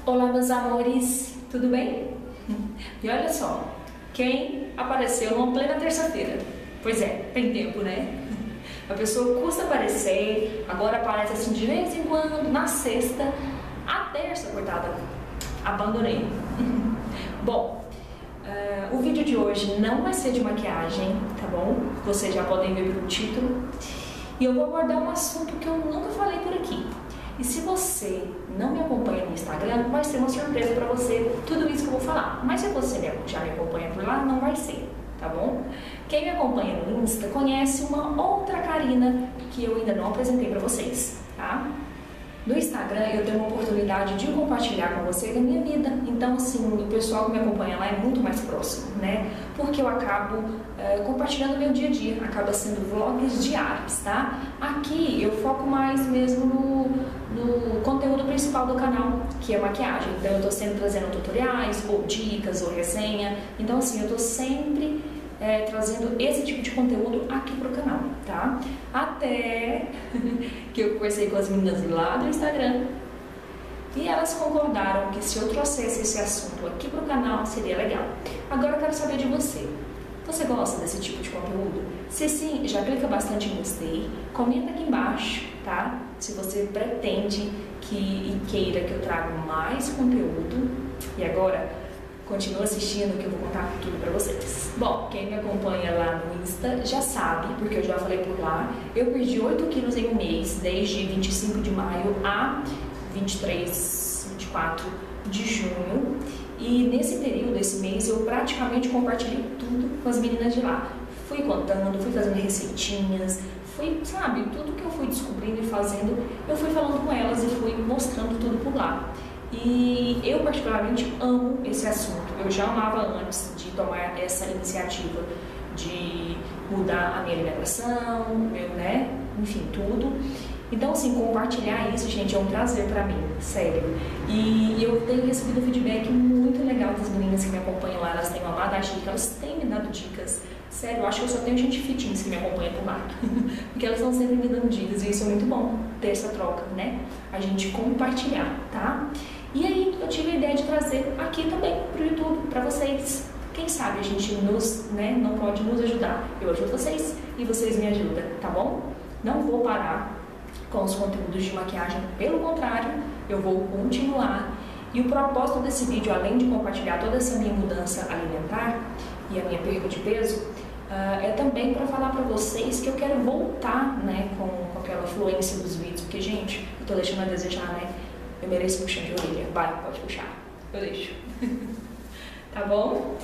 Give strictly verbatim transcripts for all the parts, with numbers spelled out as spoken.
Olá, meus amores, tudo bem? E olha só, quem apareceu numa plena terça-feira? Pois é, tem tempo, né? A pessoa custa aparecer, agora aparece assim de vez em quando, na sexta, a terça, coitada, abandonei. Bom, uh, o vídeo de hoje não vai ser de maquiagem, tá bom? Vocês já podem ver pelo título. E eu vou abordar um assunto que eu nunca falei por aqui. E se você não me acompanha no Instagram, vai ser uma surpresa pra você tudo isso que eu vou falar. Mas se você já me acompanha por lá, não vai ser, tá bom? Quem me acompanha no Insta conhece uma outra Karina que eu ainda não apresentei pra vocês, tá? No Instagram eu tenho uma oportunidade de compartilhar com vocês a minha vida. Então, assim, o pessoal que me acompanha lá é muito mais próximo, né? Porque eu acabo é, compartilhando meu dia a dia, acaba sendo vlogs diários, tá? Aqui eu foco mais mesmo no, no conteúdo principal do canal, que é maquiagem. Então eu tô sempre trazendo tutoriais, ou dicas, ou resenha. Então, assim, eu tô sempre É, trazendo esse tipo de conteúdo aqui pro canal, tá? Até que eu conversei com as meninas lá do Instagram e elas concordaram que se eu trouxesse esse assunto aqui pro canal seria legal. Agora eu quero saber de você. Você gosta desse tipo de conteúdo? Se sim, já clica bastante em gostei, comenta aqui embaixo, tá? Se você pretende que e queira que eu traga mais conteúdo. E agora continua assistindo que eu vou contar tudo pra vocês. Bom, quem me acompanha lá no Insta já sabe, porque eu já falei por lá, eu perdi oito quilos em um mês, desde vinte e cinco de maio a vinte e três, vinte e quatro de junho. E nesse período, esse mês, eu praticamente compartilhei tudo com as meninas de lá. Fui contando, fui fazendo receitinhas, fui, sabe, tudo que eu fui descobrindo e fazendo, eu fui falando com elas e fui mostrando tudo por lá. E eu particularmente amo esse assunto. Eu já amava antes de tomar essa iniciativa de mudar a minha alimentação, meu, né? Enfim, tudo. Então, assim, compartilhar isso, gente, é um prazer pra mim, sério. E eu tenho recebido um feedback muito legal das meninas que me acompanham lá. Elas têm amado a dica, elas têm me dado dicas. Sério, eu acho que eu só tenho gente fitness que me acompanha por lá. Porque elas estão sempre me dando dicas e isso é muito bom, ter essa troca, né? A gente compartilhar, tá? E aí eu tive a ideia de trazer aqui também pro YouTube para vocês. Quem sabe a gente nos, né, não pode nos ajudar. Eu ajudo vocês e vocês me ajudam, tá bom? Não vou parar com os conteúdos de maquiagem, pelo contrário, eu vou continuar. E o propósito desse vídeo, além de compartilhar toda essa minha mudança alimentar e a minha perda de peso, uh, é também para falar para vocês que eu quero voltar, né, com, com aquela fluência dos vídeos, porque, gente, eu tô deixando a desejar, né? Eu mereço puxão de orelha. Vai, pode puxar. Eu deixo. Tá bom?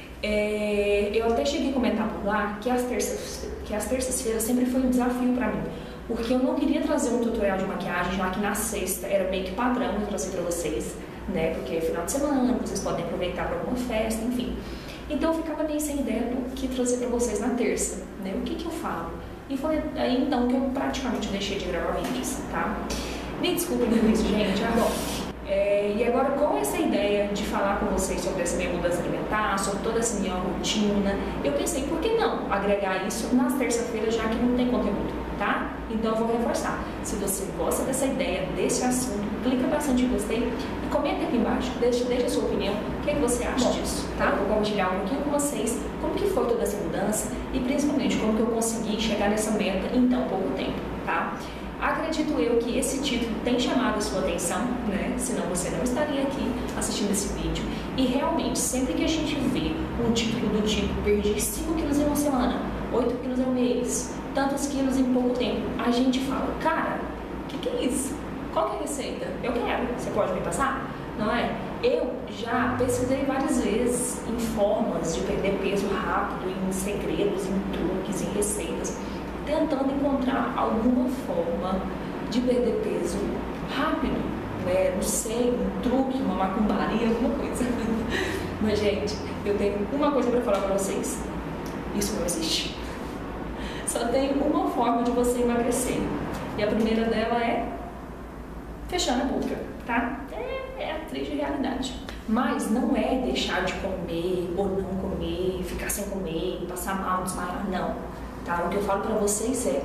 É, eu até cheguei a comentar por lá que as terças, que as terças-feiras sempre foi um desafio pra mim. Porque eu não queria trazer um tutorial de maquiagem, já que na sexta era meio que padrão eu trazer pra vocês, né? Porque é final de semana, vocês podem aproveitar pra alguma festa, enfim. Então eu ficava meio sem ideia do que trazer pra vocês na terça, né? O que que eu falo? E foi aí então que eu praticamente deixei de gravar vídeos, tá? Me desculpem por isso, gente, ah, bom. É, e agora, com essa ideia de falar com vocês sobre essa minha mudança alimentar, sobre toda essa minha rotina, eu pensei, por que não agregar isso nas terça-feiras, já que não tem conteúdo, tá? Então eu vou reforçar. Se você gosta dessa ideia, desse assunto, clica bastante em gostei e comenta aqui embaixo, deixa, deixa a sua opinião, o que, é que você acha disso, tá? Vou compartilhar um pouquinho com vocês como que foi toda essa mudança e principalmente como que eu consegui chegar nessa meta em tão pouco tempo, tá? Acredito eu que esse título tem chamado a sua atenção, né? Senão você não estaria aqui assistindo esse vídeo. E realmente, sempre que a gente vê um título do tipo perdi cinco quilos em uma semana, oito quilos em um mês, tantos quilos em pouco tempo, a gente fala, cara, o que, que é isso? Qual que é a receita? Eu quero, você pode me passar? Não é? Eu já pesquisei várias vezes em formas de perder peso rápido, em segredos, em truques, em receitas, tentando encontrar alguma forma de perder peso rápido, né? Não sei, um truque, uma macumbaria, alguma coisa. Mas, gente, eu tenho uma coisa para falar para vocês. Isso não existe. Só tem uma forma de você emagrecer. E a primeira dela é fechando a boca, tá? É, é a triste realidade. Mas não é deixar de comer ou não comer, ficar sem comer, passar mal, desmaiar, não. Tá? O que eu falo para vocês é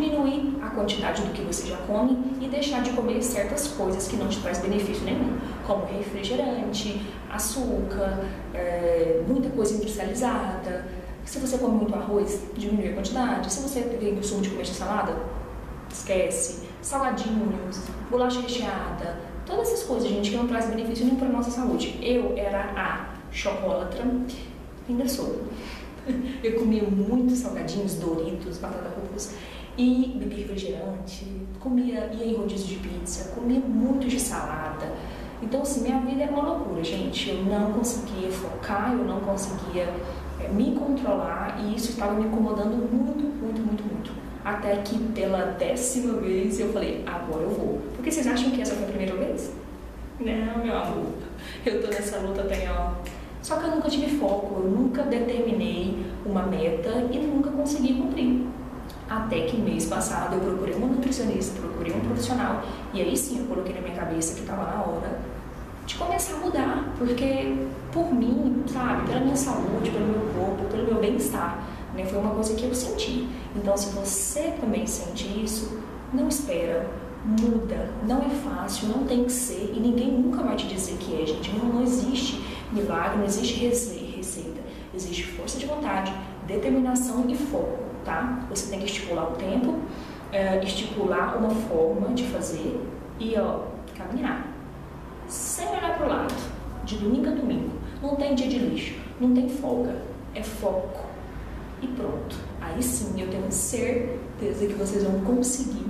diminuir a quantidade do que você já come e deixar de comer certas coisas que não te traz benefício nenhum. como refrigerante, açúcar, é, muita coisa industrializada. Se você come muito arroz, diminui a quantidade. Se você tem costume de comer salada, esquece. Salgadinhos, bolacha recheada, todas essas coisas, gente, que não traz benefício nenhum para a nossa saúde. Eu era a chocolatra, ainda sou. Eu comia muitos salgadinhos, Doritos, batata ruffles, e bebia refrigerante, comia, ia em rodízio de pizza, comia muito de salada. Então, assim, minha vida era uma loucura, gente. Eu não conseguia focar, eu não conseguia é, me controlar, e isso estava me incomodando muito, muito, muito, muito. Até que pela décima vez eu falei, agora eu vou. Porque vocês acham que essa foi a primeira vez? Não, meu amor. Eu tô nessa luta até, ó. Só que eu nunca tive foco, eu nunca determinei uma meta e nunca consegui cumprir. Até que mês passado eu procurei uma nutricionista, procurei um profissional. E aí sim eu coloquei na minha cabeça que estava na hora de começar a mudar. Porque por mim, sabe, pela minha saúde, pelo meu corpo, pelo meu bem-estar, né, foi uma coisa que eu senti. Então, se você também sente isso, não espera, muda. Não é fácil, não tem que ser, e ninguém nunca vai te dizer que é, gente. Não, não existe milagre, não existe receita. Existe força de vontade, determinação e foco, tá? Você tem que estipular o tempo, é, estipular uma forma de fazer e, ó, caminhar. Sem olhar para o lado, de domingo a domingo. Não tem dia de lixo, não tem folga, é foco. E pronto. Aí sim eu tenho certeza que vocês vão conseguir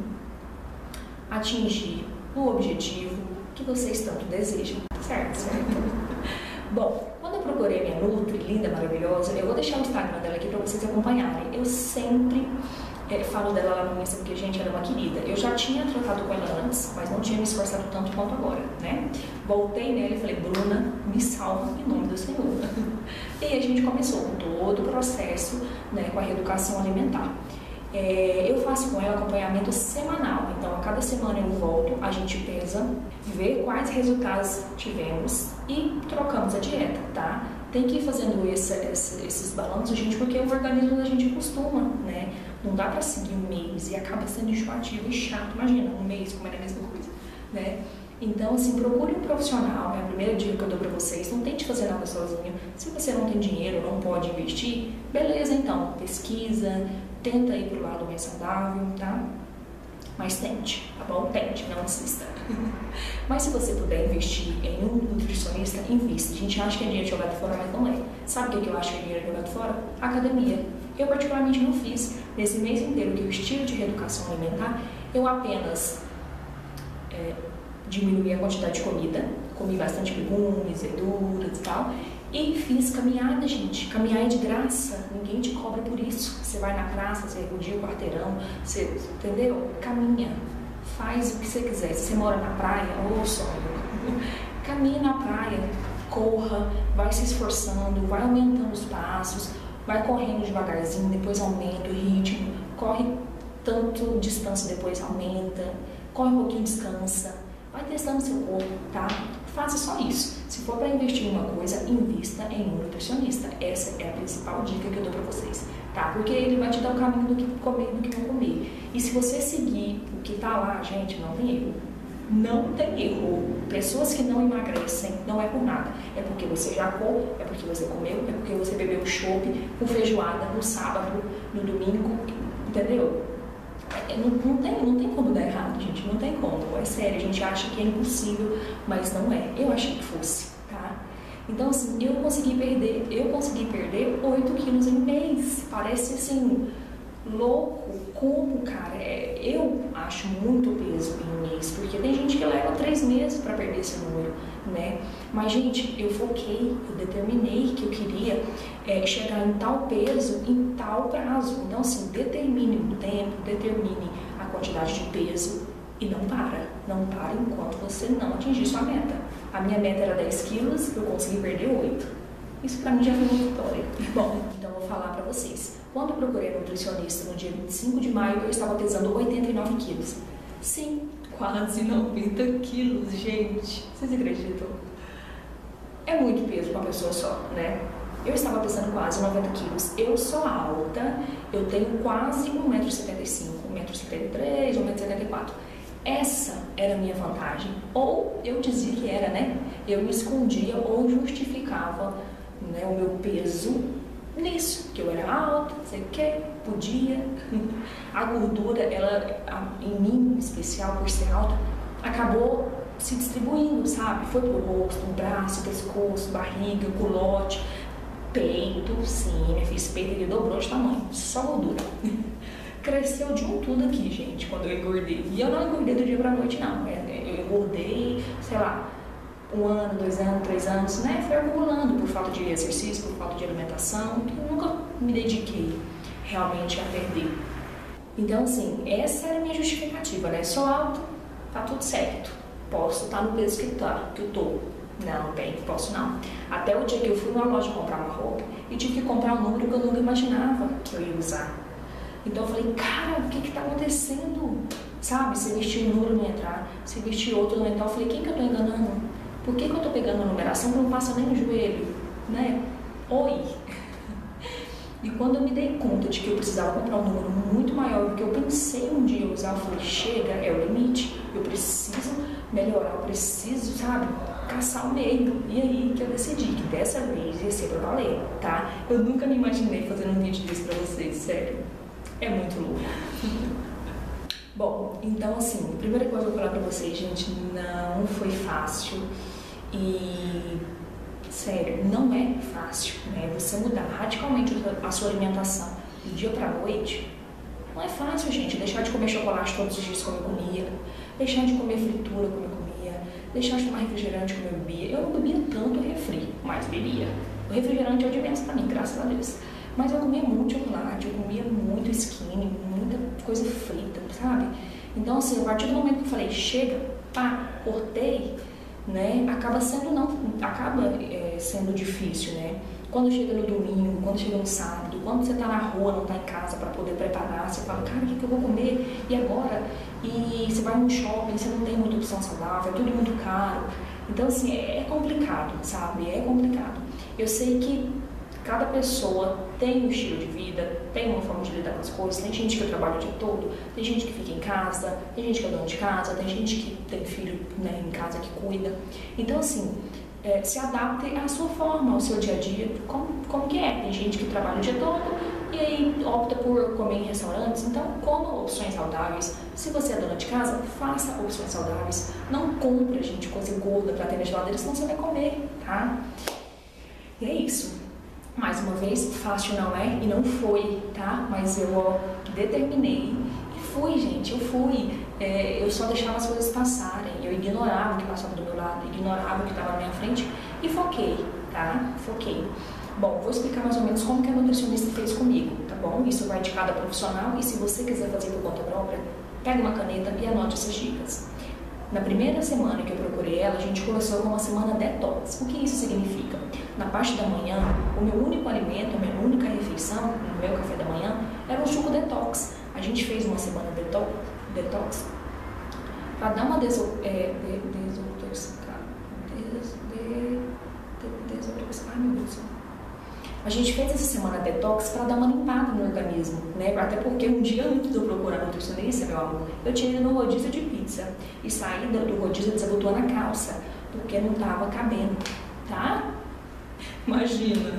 atingir o objetivo que vocês tanto desejam. Certo? Certo? Bom, quando eu procurei minha Nutri, linda, maravilhosa, eu vou deixar o Instagram dela aqui para vocês acompanharem. Eu sempre é, falo dela lá no Insta, porque, gente, ela é uma querida. Eu já tinha tratado com ela antes, mas não tinha me esforçado tanto quanto agora, né? Voltei nela e falei, Bruna, me salva em nome do Senhor. E aí a gente começou com todo o processo, né, com a reeducação alimentar. É, eu faço com ela acompanhamento semanal, então a cada semana eu volto, a gente pesa, vê quais resultados tivemos e trocamos a dieta, tá? Tem que ir fazendo esse, esse, esses balanços, gente, porque o organismo da gente costuma, né? Não dá pra seguir um mês e acaba sendo enjoativo e chato. Imagina, um mês comendo a mesma coisa, né? Então, assim, procure um profissional, é a primeira dica que eu dou pra vocês. Não tente fazer nada sozinho. Se você não tem dinheiro, não pode investir, beleza, então, pesquisa, tenta ir pro lado mais saudável, tá? Mas tente, tá bom? Tente, não insista. Mas se você puder investir em um nutricionista, invista. A gente acha que é dinheiro jogado fora, mas não é. Sabe o que eu acho que é dinheiro jogado fora? Academia. Eu particularmente não fiz. Nesse mês inteiro que o estilo de reeducação alimentar, eu apenas é, diminuí a quantidade de comida, comi bastante legumes, verduras e tal, e fiz caminhada, gente. Caminhar é de graça, ninguém te cobra por isso. Você vai na praça, você rodia o quarteirão, você, entendeu? Caminha, faz o que você quiser. Se você mora na praia, ô sonho, caminha na praia, corra, vai se esforçando, vai aumentando os passos, vai correndo devagarzinho, depois aumenta o ritmo, corre tanto distância, depois aumenta, corre um pouquinho, descansa. Vai testando seu corpo, tá? Faça só isso. Se for para investir em uma coisa, invista em um nutricionista. Essa é a principal dica que eu dou para vocês, tá? Porque ele vai te dar o caminho do que comer e do que não comer. E se você seguir o que tá lá, gente, não tem erro. Não tem erro. Pessoas que não emagrecem, não é por nada. É porque você jacou, é porque você comeu, é porque você bebeu chopp com feijoada no sábado, no domingo, entendeu? Não, não, tem, não tem como dar errado, gente, não tem como, é sério, a gente acha que é impossível, mas não é, eu achei que fosse, tá? Então, assim, eu consegui perder, eu consegui perder oito quilos em um mês, parece, assim, louco, como, cara, é, eu acho muito peso em um mês, porque tem gente que leva três meses pra perder esse número, né? Mas, gente, eu foquei, eu determinei que eu queria é, chegar em tal peso, em tal prazo. Então, assim, determine o tempo, determine a quantidade de peso e não para. Não para enquanto você não atingir sua meta. A minha meta era dez quilos, eu consegui perder oito. Isso pra mim já foi uma vitória. Bom, então eu vou falar pra vocês. Quando eu procurei nutricionista no dia vinte e cinco de maio, eu estava pesando oitenta e nove quilos. Sim, quase noventa quilos, gente. Vocês acreditam? É muito peso para uma pessoa só, né? Eu estava pesando quase noventa quilos. Eu sou alta, eu tenho quase um metro e setenta e cinco, um metro e setenta e três, um metro e setenta e quatro. Essa era a minha vantagem. Ou eu dizia que era, né? Eu me escondia ou justificava, né, o meu peso nisso, que eu era alta, não sei o que, podia. A gordura, ela, em mim, em especial, por ser alta, acabou se distribuindo, sabe? Foi pro rosto, no braço, pescoço, barriga, culote, peito. Sim, minha filha, esse peito ele dobrou de tamanho, só gordura. Cresceu de um tudo aqui, gente, quando eu engordei. E eu não engordei do dia pra noite, não. Eu engordei, sei lá, um ano, dois anos, três anos, né? Foi acumulando por falta de exercício, por falta de alimentação. Eu nunca me dediquei realmente a perder. Então, assim, essa era a minha justificativa, né? Sou alta, tá tudo certo. Posso estar no peso que, tá, que eu tô. Não, bem, posso não. Até o dia que eu fui numa loja comprar uma roupa e tive que comprar um número que eu nunca imaginava que eu ia usar. Então eu falei, cara, o que que tá acontecendo? Sabe, se vestir um número não entrar, se vestir outro não entrar. Eu falei, quem que eu tô enganando? Por que que eu tô pegando a numeração que não passa nem no joelho, né? Oi! E quando eu me dei conta de que eu precisava comprar um número muito maior do que eu pensei um dia usar, eu falei, chega, é o limite. Eu preciso melhorar, eu preciso, sabe, caçar o meio. E aí que eu decidi que dessa vez ia ser pra valer, tá? Eu nunca me imaginei fazendo um vídeo desse pra vocês, sério. É muito louco. Bom, então assim, a primeira coisa que eu vou falar pra vocês, gente, não foi fácil. E, sério, não é fácil, né? Você mudar radicalmente a sua alimentação do dia pra noite, não é fácil, gente. Deixar de comer chocolate todos os dias como eu comia, deixar de comer fritura como eu comia, deixar de tomar refrigerante como eu bebia. Eu não bebia tanto refri, mas bebia. O refrigerante é o de menos pra mim, graças a Deus. Mas eu comia muito chocolate, eu comia muito skinny, muita coisa frita, sabe? Então, assim, a partir do momento que eu falei, chega, pá, cortei, né? Acaba sendo, não, acaba é, sendo difícil, né? Quando chega no domingo, quando chega no sábado, quando você tá na rua, não tá em casa para poder preparar, você fala, cara, o que que eu vou comer? E agora? E você vai no shopping, você não tem muita opção saudável, é tudo muito caro. Então, assim, é, é complicado, sabe? É complicado. Eu sei que cada pessoa tem um estilo de vida, tem uma forma de lidar com as coisas. Tem gente que trabalha o dia todo, tem gente que fica em casa, tem gente que é dona de casa, tem gente que tem filho, né, em casa que cuida. Então, assim, é, se adapte à sua forma, ao seu dia a dia, como, como que é. Tem gente que trabalha o dia todo e aí opta por comer em restaurantes. Então, coma opções saudáveis. Se você é dona de casa, faça opções saudáveis. Não compre, gente, coisa gorda pra ter na geladeira, senão você vai comer, tá? E é isso. Mais uma vez, fácil não é e não foi, tá? Mas eu ó, determinei e fui, gente, eu fui. É, eu só deixava as coisas passarem, eu ignorava o que passava do meu lado, ignorava o que estava na minha frente e foquei, tá? Foquei. Bom, vou explicar mais ou menos como que a nutricionista fez comigo, tá bom? Isso vai de cada profissional e se você quiser fazer por conta própria, pega uma caneta e anote essas dicas. Na primeira semana que eu procurei ela, a gente começou com uma semana detox. O que isso significa? Na parte da manhã, o meu único alimento, a minha única refeição, no meu café da manhã, era um suco detox. A gente fez uma semana detox, detox para dar uma deso, é, de, desintoxicação. Des, de, de, desintoxicação. Ai, meu Deus. A gente fez essa semana detox para dar uma limpada no organismo, né? Até porque um dia antes de eu procurar nutricionista, meu amor, eu tinha ido no rodízio de pizza e saí do rodízio desabotou na calça, porque não tava cabendo, tá? Imagina!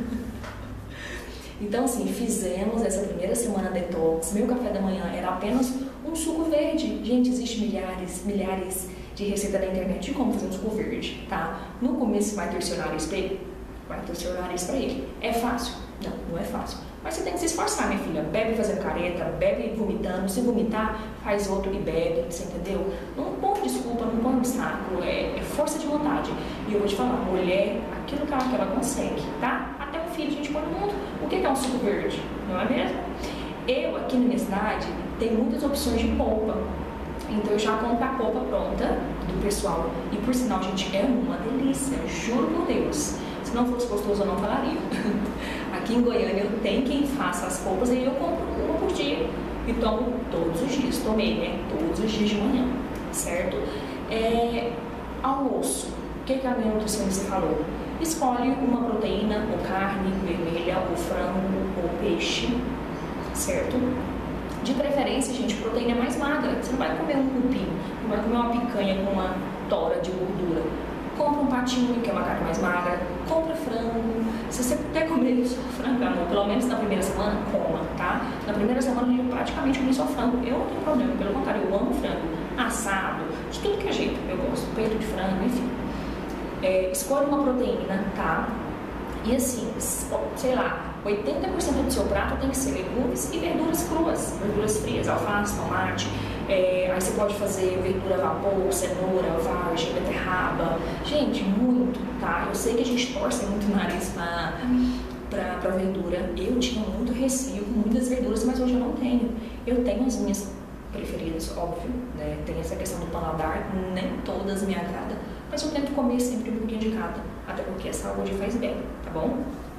Então, assim, fizemos essa primeira semana detox. Meu café da manhã era apenas um suco verde. Gente, existe milhares, milhares de receitas na internet de como fazer um suco verde, tá? No começo vai ter seu nariz pra ele, vai ter seu nariz pra ele. É fácil? Não, não é fácil. Mas você tem que se esforçar, minha filha. Bebe fazendo careta, bebe vomitando. Se vomitar, faz outro e bebe, você entendeu? Não põe desculpa, não põe obstáculo, é, é força de vontade. E eu vou te falar, mulher, aquilo que ela, que ela consegue, tá? Até um filho a gente põe no mundo. O que é um suco verde? Não é mesmo? Eu, aqui na minha cidade, tem muitas opções de polpa. Então eu já compro a polpa pronta do pessoal. E por sinal, gente, é uma delícia. Juro por Deus. Se não fosse gostoso, eu não falaria. Aqui em Goiânia eu tenho quem faça as polpas e eu compro uma por dia. E tomo todos os dias. Tomei, né? Todos os dias de manhã. Certo? É, almoço. O que, que a minha nutricionista falou? Escolhe uma proteína, ou carne vermelha, ou frango, ou peixe. Certo? De preferência, gente, proteína mais magra. Você não vai comer um cupim, não vai comer uma picanha com uma tora de gordura. Compra um patinho, que é uma carne mais magra. Compra frango. Se você puder comer só frango, amor, pelo menos na primeira semana, coma, tá? Na primeira semana eu praticamente comi só frango. Eu não tenho problema, pelo contrário, eu amo frango. Assado, de tudo que é jeito. Eu gosto, peito de frango, enfim. É, escolha uma proteína, tá? E assim, sei lá, oitenta por cento do seu prato tem que ser legumes e verduras cruas, verduras frias, alface, tomate. É, aí você pode fazer verdura a vapor, cenoura, vagem, beterraba. Gente, muito, tá? Eu sei que a gente torce muito o nariz pra, pra, pra verdura. Eu tinha muito receio com muitas verduras, mas hoje eu não tenho. Eu tenho as minhas preferidas, óbvio, né? Tem essa questão do paladar, nem todas me agradam, mas eu tento comer sempre um pouquinho de cada, até porque a saúde faz bem, tá bom?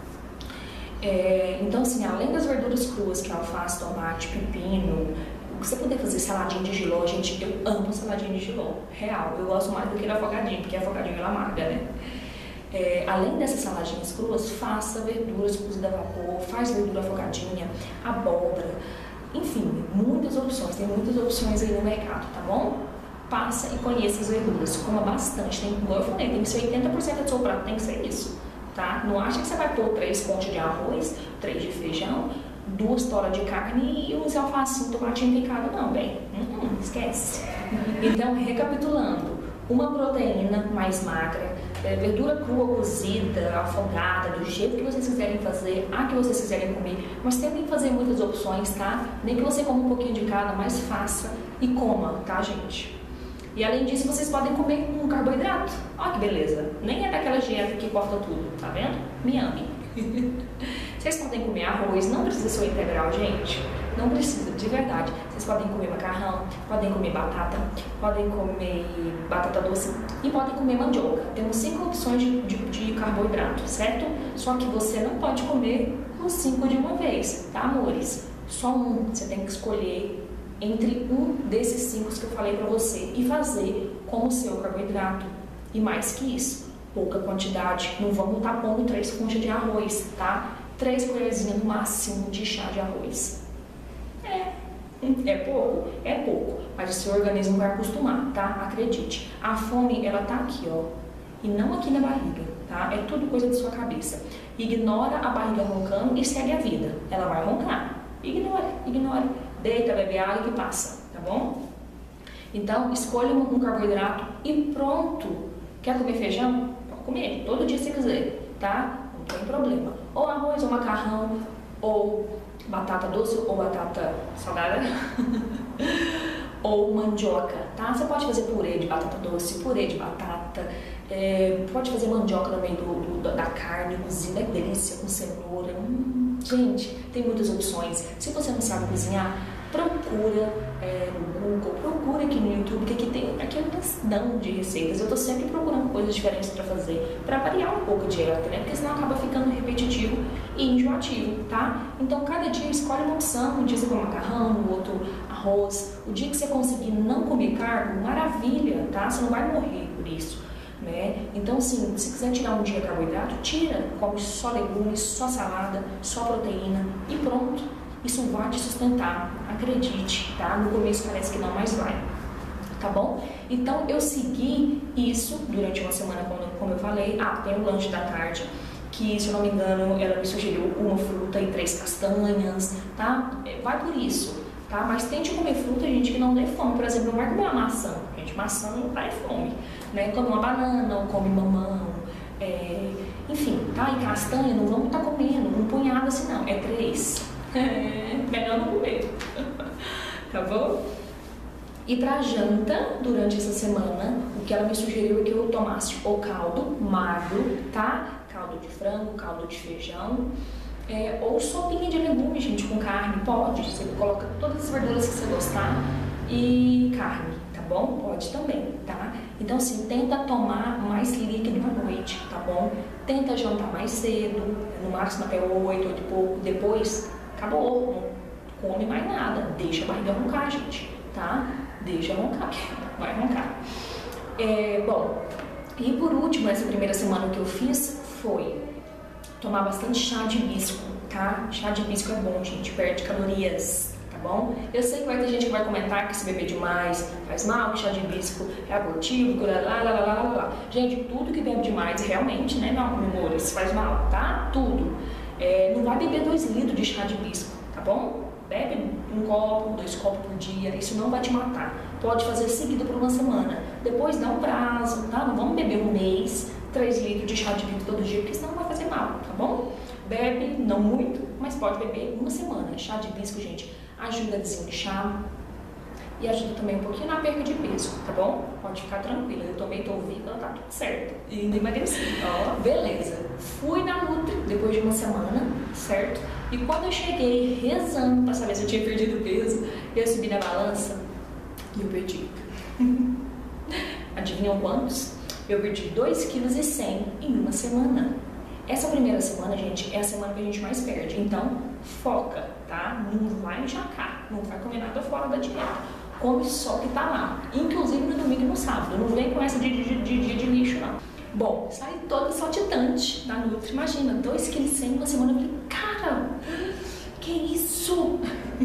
É, então, assim, além das verduras cruas, que é alface, tomate, pepino, você puder fazer saladinha de jiló, gente, eu amo saladinha de jiló, real, eu gosto mais do que afogadinho, porque afogadinho ela amarga, né? É, além dessas saladinhas cruas, faça verduras cozidas a vapor, faz verdura afogadinha, abóbora, enfim, muitas opções, tem muitas opções aí no mercado, tá bom? Passa e conheça as verduras, coma bastante, tem, igual eu falei, tem que ser oitenta por cento do seu prato, tem que ser isso, tá? Não acha que você vai pôr três pontos de arroz, três de feijão, duas toras de carne e uns alfacinho, tomatinho picado, não, bem, hum, esquece. Então, recapitulando, uma proteína mais magra, é, verdura crua, cozida, afogada, do jeito que vocês quiserem fazer, a que vocês quiserem comer, mas tentem fazer muitas opções, tá? Nem que você coma um pouquinho de cada, mas faça e coma, tá, gente? E além disso, vocês podem comer um carboidrato. Olha que beleza, nem é daquela dieta que corta tudo, tá vendo? Me ame. Vocês podem comer arroz, não precisa ser o integral, gente. Não precisa, de verdade. Vocês podem comer macarrão, podem comer batata, podem comer batata doce e podem comer mandioca. Temos cinco opções de, de, de carboidrato, certo? Só que você não pode comer os cinco de uma vez, tá, amores? Só um, você tem que escolher entre um desses cinco que eu falei pra você e fazer como seu carboidrato. E mais que isso, pouca quantidade. Não vamos estar pondo três conchas de arroz, tá? Três colherzinhas no máximo de chá de arroz. É, é pouco? É pouco, mas o seu organismo vai acostumar, tá? Acredite. A fome, ela tá aqui, ó, e não aqui na barriga, tá? É tudo coisa da sua cabeça. Ignora a barriga roncando e segue a vida. Ela vai roncar. Ignore, ignore. Deita, bebe água que passa, tá bom? Então, escolha um carboidrato e pronto. Quer comer feijão? Pode comer, todo dia se quiser, tá? Não tem problema. Ou arroz, ou macarrão, ou batata doce, ou batata salgada, ou mandioca, tá? Você pode fazer purê de batata doce, purê de batata, é, pode fazer mandioca no meio do, do, da carne cozida, é delícia, com cenoura. Hum, gente, tem muitas opções. Se você não sabe cozinhar, procura é, no Google, procura aqui no YouTube, que aqui tem aqui é um testão de receitas. Eu tô sempre procurando coisas diferentes para fazer, para variar um pouco a dieta, né? Porque senão acaba ficando repetitivo e enjoativo, tá? Então, cada dia escolhe uma opção. Um dia você come macarrão, no outro arroz. O dia que você conseguir não comer carbo, maravilha, tá? Você não vai morrer por isso, né? Então, assim, se quiser tirar um dia carboidrato, tira. Come só legumes, só salada, só proteína e pronto. Isso vai te sustentar, acredite, tá? No começo parece que não, mas vai, tá bom? Então, eu segui isso durante uma semana, como, como eu falei. Ah, tem o lanche da tarde, que, se eu não me engano, ela me sugeriu uma fruta e três castanhas, tá? Vai por isso, tá? Mas tente comer fruta, gente, que não dê fome. Por exemplo, não vai comer uma maçã, gente, maçã não dá fome, né? Come uma banana, ou come mamão, é... enfim, tá? E castanha, não vamos estar tá comendo um punhado assim, não, é três. É, melhor não comer, tá bom? E pra janta, durante essa semana, o que ela me sugeriu é que eu tomasse o caldo magro, tá? Caldo de frango, caldo de feijão, é, ou sopinha de legumes, gente, com carne, pode. Você coloca todas as verduras que você gostar e carne, tá bom? Pode também, tá? Então, assim, tenta tomar mais líquido à noite, tá bom? Tenta jantar mais cedo, no máximo até oito, oito e pouco, depois... acabou, não come mais nada, deixa a barriga roncar, gente, tá? Deixa roncar, vai roncar. É, bom, e por último, essa primeira semana que eu fiz foi tomar bastante chá de hibisco, tá? Chá de hibisco é bom, gente, perde calorias, tá bom? Eu sei que vai ter gente que vai comentar que se beber demais faz mal, que chá de hibisco é abortivo, lá, lá, lá, lá, lá, lá. Gente, tudo que bebe demais realmente, né, meu amores, faz mal, tá? Tudo. É, não vai beber dois litros de chá de hibisco, tá bom? Bebe um copo, dois copos por dia, isso não vai te matar. Pode fazer seguido por uma semana. Depois dá um prazo, tá? Não vamos beber um mês, três litros de chá de hibisco todo dia, porque senão vai fazer mal, tá bom? Bebe, não muito, mas pode beber uma semana. Chá de hibisco, gente, ajuda a desinchar e ajuda também um pouquinho na perda de peso, tá bom? Pode ficar tranquila, eu tomei Tolvica, tá tudo certo. E ainda emagreci. Ó, beleza. Fui na Nutri depois de uma semana, certo? E quando eu cheguei rezando pra saber se eu tinha perdido peso, eu subi na balança e eu perdi. Adivinham quantos? Eu perdi dois vírgula cem quilos em uma semana. Essa primeira semana, gente, é a semana que a gente mais perde. Então, foca, tá? Não vai enxacar, não vai comer nada fora da dieta. Come só o que tá lá. Inclusive no domingo e no sábado. Não vem com essa de dia de, de, de, de lixo, não. Bom, saí toda saltitante da Nutri. Imagina, dois vírgula cem quilos em uma semana. Eu falei, cara, que isso?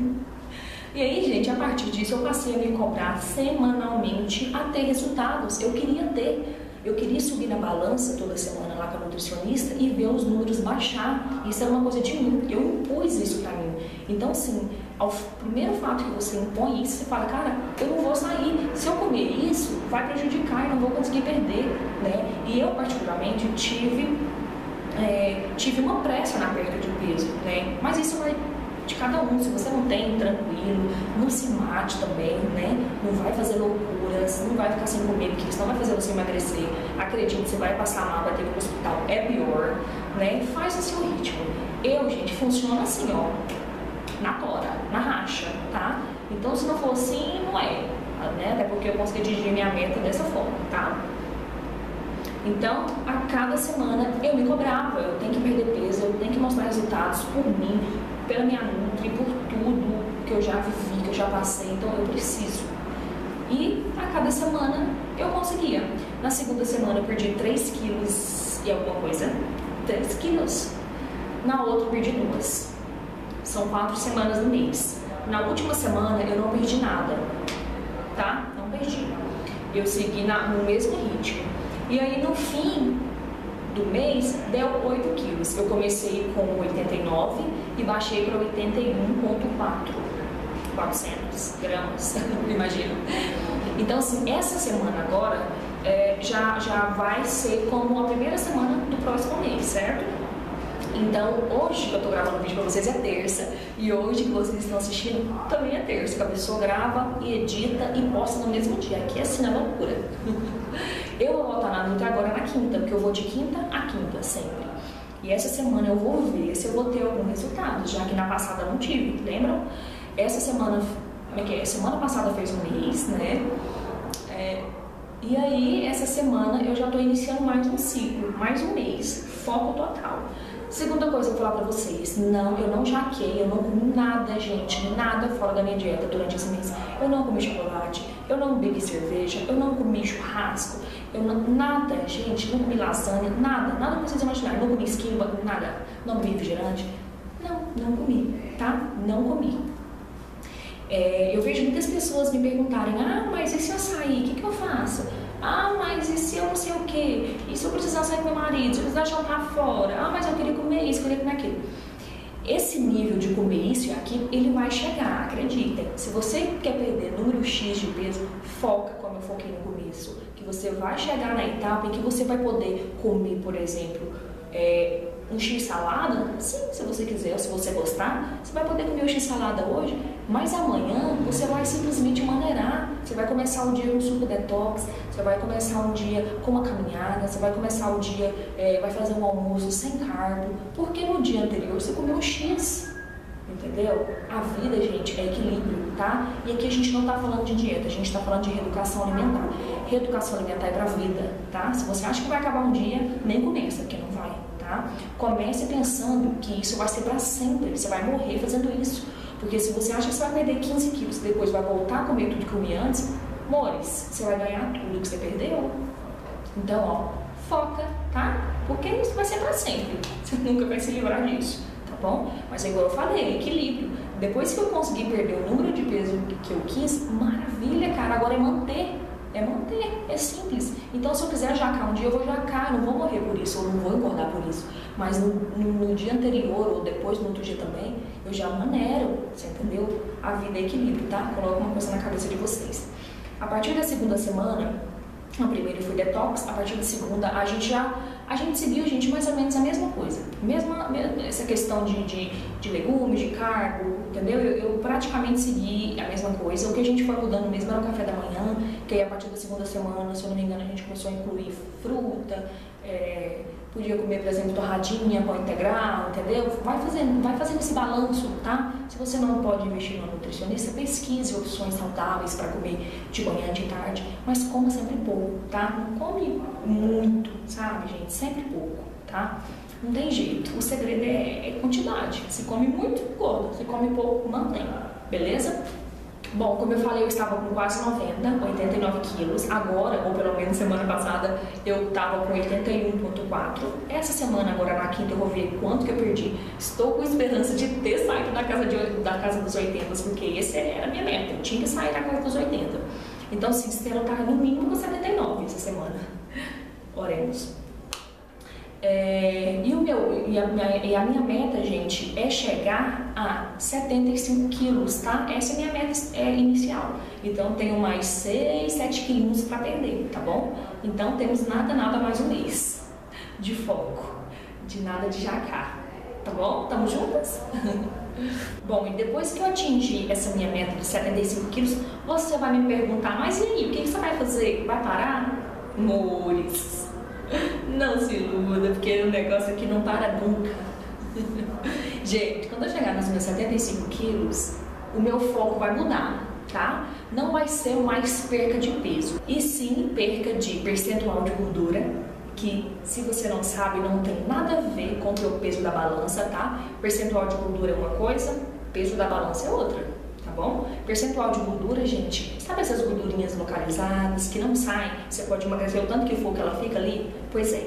E aí, gente, a partir disso eu passei a me cobrar semanalmente a ter resultados. Eu queria ter. Eu queria subir na balança toda semana lá com a nutricionista e ver os números baixar. Isso era uma coisa de mim. Eu impus isso pra mim. Então, assim, ao primeiro fato que você impõe isso, você fala, cara, eu não vou sair. Se eu comer isso, vai prejudicar e não vou conseguir perder, né? E eu, particularmente, tive, é, tive uma pressa na perda de peso, né? Mas isso vai de cada um. Se você não tem, tranquilo, não se mate também, né? Não vai fazer loucuras, não vai ficar sem comer, porque isso não vai fazer você emagrecer. Acredite, você vai passar mal, vai ter que ir pro hospital, é pior, né? Faz o seu ritmo. Eu, gente, funciona assim, ó, na tora, na racha, tá? Então, se não for assim, não é, né? Até porque eu consegui atingir minha meta dessa forma, tá? Então, a cada semana eu me cobrava, eu tenho que perder peso, eu tenho que mostrar resultados por mim, pela minha Nutri, por tudo que eu já vivi, que eu já passei, então eu preciso. E a cada semana eu conseguia. Na segunda semana eu perdi três quilos e alguma coisa, três quilos. Na outra eu perdi duas. São quatro semanas no mês. Na última semana eu não perdi nada, tá? Não perdi. Eu segui na, no mesmo ritmo. E aí no fim do mês deu oito quilos. Eu comecei com oitenta e nove e baixei para oitenta e um vírgula quatro, quatrocentos gramas, imagina. Então, assim, essa semana agora é, já, já vai ser como a primeira semana do próximo mês, certo? Então, hoje que eu tô gravando o vídeo pra vocês é terça, e hoje que vocês estão assistindo também é terça, que a pessoa grava e edita e posta no mesmo dia. Aqui é assim, é loucura. Eu vou voltar na Nutri agora na quinta, porque eu vou de quinta a quinta sempre. E essa semana eu vou ver se eu vou ter algum resultado, já que na passada não tive, lembram? Essa semana, como é que é? Semana passada fez um mês, né? É, e aí, essa semana eu já tô iniciando mais um ciclo, mais um mês, foco total. Segunda coisa que eu vou falar pra vocês, não, eu não jaquei, eu não comi nada, gente, nada fora da minha dieta durante esse mês. Eu não comi chocolate, eu não bebi cerveja, eu não comi churrasco, eu não, nada, gente, não comi lasanha, nada, nada que vocês imaginarem, não comi esquimba, nada, não bebi refrigerante, não, não comi, tá? Não comi. É, eu vejo muitas pessoas me perguntarem, ah, mas e se eu sair, o que, que eu faço? Ah, mas e se eu não sei o quê? E se eu precisar sair com meu marido? Se eu precisar jantar fora? Ah, mas eu queria comer isso, eu queria comer aquilo. Esse nível de comer isso e aquilo, ele vai chegar, acreditem. Se você quer perder número X de peso, foca como eu foquei no começo. Que você vai chegar na etapa em que você vai poder comer, por exemplo, é, um X-salada, sim, se você quiser, ou se você gostar, você vai poder comer o X-salada hoje, mas amanhã você vai simplesmente maneirar. Você vai começar o dia com suco detox, você vai começar um dia com uma caminhada, você vai começar o dia, é, vai fazer um almoço sem carbo, porque no dia anterior você comeu X, entendeu? A vida, gente, é equilíbrio, tá? E aqui a gente não tá falando de dieta, a gente tá falando de reeducação alimentar. Reeducação alimentar é pra vida, tá? Se você acha que vai acabar um dia, nem começa, porque não vai, tá? Comece pensando que isso vai ser pra sempre, você vai morrer fazendo isso. Porque se você acha que você vai perder quinze quilos e depois vai voltar a comer tudo que comia antes, mores, você vai ganhar tudo que você perdeu. Então, ó, foca, tá? Porque isso vai ser pra sempre. Você nunca vai se livrar disso, tá bom? Mas igual eu falei, equilíbrio. Depois que eu consegui perder o número de peso que eu quis, maravilha, cara, agora é manter. É manter, é simples. Então, se eu quiser jacar um dia, eu vou jacar, eu não vou morrer por isso, eu não vou engordar por isso. Mas no, no, no dia anterior, ou depois, no outro dia também, eu já maneiro, você entendeu? A vida é equilíbrio, tá? Coloca uma coisa na cabeça de vocês. A partir da segunda semana, a primeira foi detox, a partir da segunda a gente já, a gente seguiu, gente, mais ou menos a mesma coisa. Mesma, essa questão de, de, de legumes, de carbo, entendeu? Eu, eu praticamente segui a mesma coisa. O que a gente foi mudando mesmo era o café da manhã, que aí a partir da segunda semana, se eu não me engano, a gente começou a incluir fruta, é, podia comer, por exemplo, torradinha, pão integral, entendeu? Vai fazendo, vai fazendo esse balanço, tá? Se você não pode investir no nutricionista, pesquise opções saudáveis para comer de manhã, de tarde, mas coma sempre pouco, tá? Não come muito, sabe, gente? Sempre pouco, tá? Não tem jeito. O segredo é, é quantidade. Se come muito, gordo. Se come pouco, mantém. Beleza? Bom, como eu falei, eu estava com quase noventa, oitenta e nove quilos. Agora, ou pelo menos semana passada, eu estava com oitenta e um vírgula quatro. Essa semana, agora na quinta, eu vou ver quanto que eu perdi. Estou com esperança de ter saído da casa, de, da casa dos oitenta, porque essa era a minha meta. Eu tinha que sair da casa dos oitenta. Então, sim, espero estar no mínimo com setenta e nove essa semana. Oremos. É, e, o meu, e, a minha, e a minha meta, gente, é chegar a setenta e cinco quilos, tá? Essa é a minha meta é, inicial. Então, tenho mais seis, sete quilos para perder, tá bom? Então, temos nada, nada mais um mês de foco, de nada de jacar, tá bom? Tamo juntas? Bom, e depois que eu atingir essa minha meta de setenta e cinco quilos, você vai me perguntar, mas e aí, o que você vai fazer? Vai parar? Amores, não se iluda, porque o negócio aqui não para nunca. Gente, quando eu chegar nos meus setenta e cinco quilos, o meu foco vai mudar, tá? Não vai ser mais perca de peso, e sim perca de percentual de gordura, que, se você não sabe, não tem nada a ver com o teu peso da balança, tá? Percentual de gordura é uma coisa, peso da balança é outra, tá bom? Percentual de gordura, gente, sabe essas gordurinhas localizadas que não saem? Você pode emagrecer o tanto que for que ela fica ali? Pois é.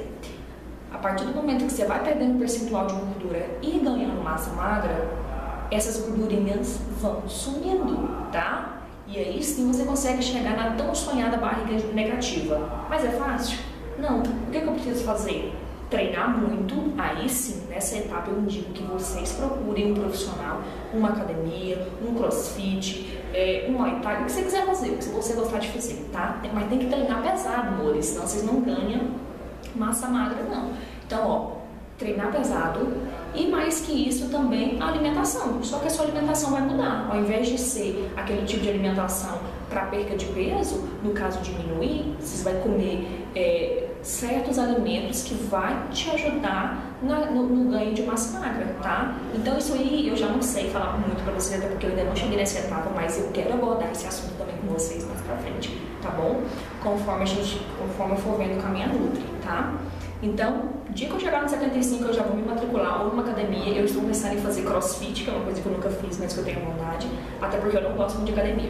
A partir do momento que você vai perdendo percentual de gordura e ganhando massa magra, essas gordurinhas vão sumindo, tá? E aí sim você consegue chegar na tão sonhada barriga negativa. Mas é fácil? Não. O que, que eu preciso fazer? Treinar muito. Aí sim, nessa etapa eu indico que vocês procurem um profissional, uma academia, um crossfit, é, um muay thai, o que você quiser fazer, o que você gostar de fazer, tá? Mas tem que treinar pesado, amores, senão vocês não ganham massa magra, não. Então, ó, treinar pesado e mais que isso também a alimentação. Só que a sua alimentação vai mudar. Ao invés de ser aquele tipo de alimentação para perca de peso, no caso diminuir, vocês vão comer é, certos alimentos que vai te ajudar na, no, no ganho de massa magra, tá? Então isso aí eu já não sei falar muito para vocês, até porque eu ainda não cheguei nessa etapa, mas eu quero abordar esse assunto também com vocês mais pra frente, tá bom? Conforme a gente, conforme eu for vendo o caminho Nutri, tá? Então, dia que eu chegar no setenta e cinco, eu já vou me matricular ou numa academia. Eu estou pensando em fazer crossfit, que é uma coisa que eu nunca fiz, mas que eu tenho vontade, até porque eu não gosto muito de academia.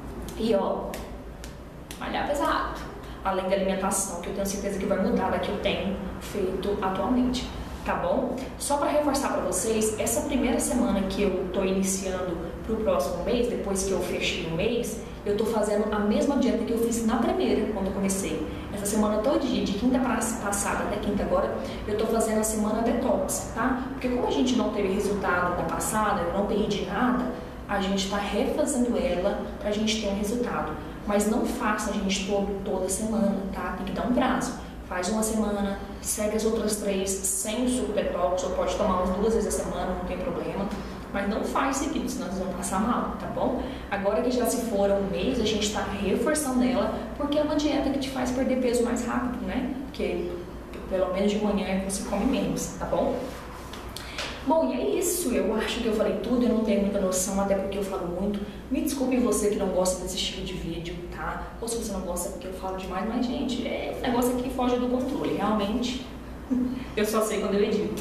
E ó, malhar pesado, além da alimentação, que eu tenho certeza que vai mudar da que eu tenho feito atualmente, tá bom? Só para reforçar para vocês, essa primeira semana que eu tô iniciando pro próximo mês, depois que eu fechei o mês, eu tô fazendo a mesma dieta que eu fiz na primeira, quando eu comecei. Essa semana todinha, de quinta passada até quinta agora, eu tô fazendo a semana detox, tá? Porque como a gente não teve resultado da passada, eu não perdi nada, a gente tá refazendo ela pra gente ter um resultado. Mas não faça, a gente, todo, toda semana, tá? Tem que dar um prazo. Faz uma semana, segue as outras três sem o suco detox, ou pode tomar umas duas vezes a semana, não tem problema. Mas não faz seguido, senão vocês vão passar mal, tá bom? Agora que já se for um mês, a gente tá reforçando ela, porque é uma dieta que te faz perder peso mais rápido, né? Porque pelo menos de manhã você come menos, tá bom? Bom, e é isso. Eu acho que eu falei tudo, eu não tenho muita noção, até porque eu falo muito. Me desculpe você que não gosta desse estilo de vídeo, tá? Ou se você não gosta porque eu falo demais, mas, gente, é, esse negócio aqui foge do controle, realmente. Eu só sei quando eu edito.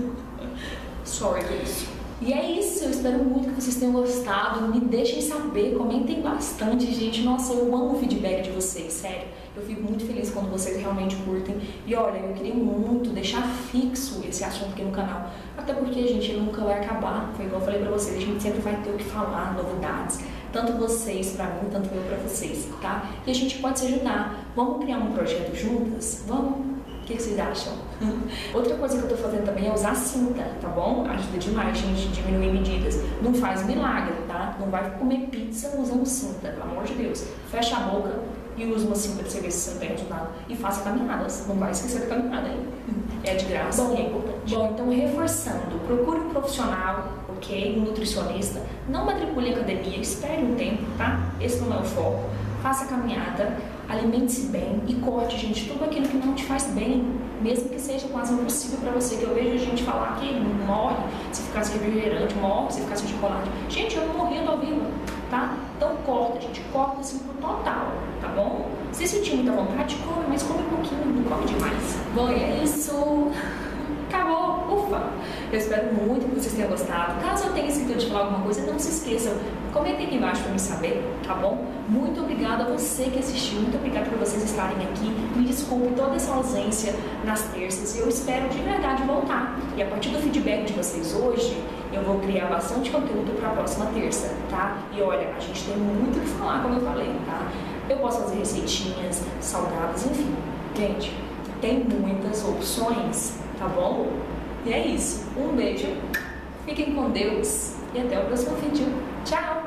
Sorry por isso. E é isso, eu espero muito que vocês tenham gostado. Me deixem saber, comentem bastante, gente. Nossa, eu amo o feedback de vocês, sério. Eu fico muito feliz quando vocês realmente curtem. E olha, eu queria muito deixar fixo esse assunto aqui no canal. Até porque, gente, ele nunca vai acabar. Foi igual eu falei pra vocês, a gente sempre vai ter o que falar, novidades. Tanto vocês pra mim, tanto eu pra vocês, tá? E a gente pode se ajudar. Vamos criar um projeto juntas? Vamos? O que vocês acham? Outra coisa que eu tô fazendo também é usar cinta, tá bom? Ajuda demais, gente, diminuir medidas. Não faz milagre, tá? Não vai comer pizza usando cinta, pelo amor de Deus. Fecha a boca e usa uma cinta pra você ver se você não tem ajudado. E faça caminhadas. Não vai esquecer da caminhada aí. É de graça e é importante. Bom, então reforçando, procure um profissional, ok? Um nutricionista. Não matricule em academia, espere um tempo, tá? Esse não é o foco. Faça a caminhada, alimente-se bem e corte, gente, tudo aquilo que não te faz bem, mesmo que seja quase impossível para você, que eu vejo a gente falar que morre se ficar sem refrigerante, morre se ficar sem chocolate. Gente, eu não morri, eu tô viva, tá? Então corta, gente, corta assim pro total, tá bom? Se sentir muita vontade, come, mas come um pouquinho, não come demais. Bom, e é isso. Acabou, ufa! Eu espero muito que vocês tenham gostado. Caso eu tenha esquecido de falar alguma coisa, não se esqueçam. Comentem aqui embaixo para me saber, tá bom? Muito obrigada a você que assistiu, muito obrigada por vocês estarem aqui. Me desculpe toda essa ausência nas terças. Eu espero de verdade voltar. E a partir do feedback de vocês hoje, eu vou criar bastante conteúdo para a próxima terça, tá? E olha, a gente tem muito o que falar, como eu falei, tá? Eu posso fazer receitinhas, salgadas, enfim. Gente, tem muitas opções, tá bom? E é isso. Um beijo, fiquem com Deus e até o próximo vídeo. Tchau!